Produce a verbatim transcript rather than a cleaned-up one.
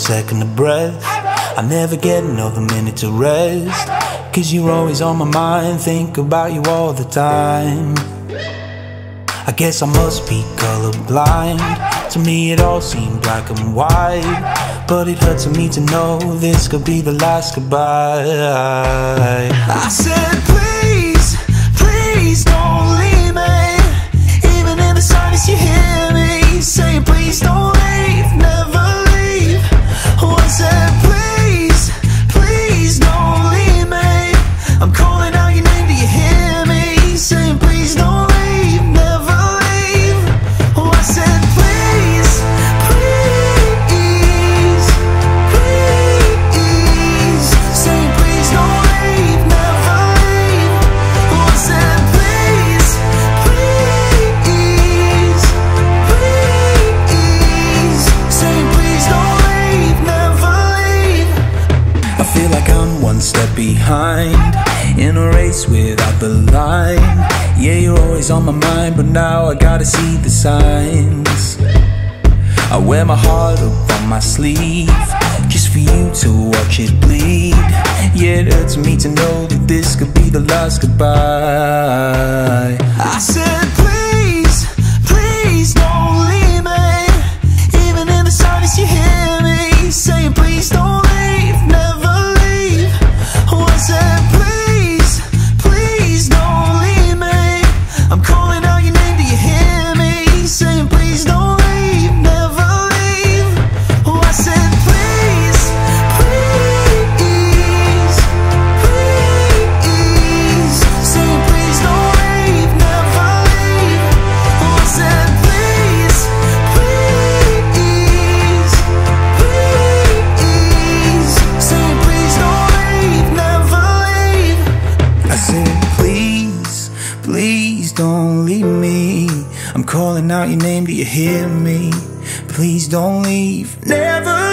second of breath. I never get another minute to rest, 'cause you're always on my mind, think about you all the time. I guess I must be colorblind. To me it all seemed black and white, but it hurts me to know this could be the last goodbye. I said please, please don't leave me. Even in the silence you hear me saying please don't leave, never leave. Oh, I said please, please don't leave me. I'm calling out your name, do you hear me? Saying please don't leave, never leave. Oh, I said please, please, please. Saying please don't leave, never leave. Oh, I said please, please, please. Saying please don't leave, never leave. I feel like I'm one step behind in a race without the line. Yeah, you're always on my mind, but now I gotta see the signs. I wear my heart up on my sleeve, just for you to watch it bleed. Yeah, it hurts me to know that this could be the last goodbye. I said please, please don't leave me. Even in the silence you hear me saying please don't leave, never leave. Oh, I said please, please don't leave me. I'm calling out your name, do you hear me? Saying please don't leave, never leave. Oh, I said please, please, please. Saying please don't leave, never leave. Oh, I said please, please, please. Saying please don't leave, never leave. I said please, please don't leave me. I'm calling out your name, do you hear me? Please don't leave, never